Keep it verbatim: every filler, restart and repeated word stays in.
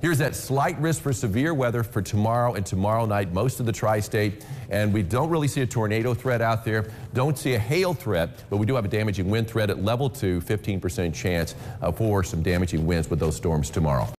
Here's that slight risk for severe weather for tomorrow and tomorrow night, most of the tri-state. And we don't really see a tornado threat out there. Don't see a hail threat, but we do have a damaging wind threat at level two, fifteen percent chance uh, for some damaging winds with those storms tomorrow.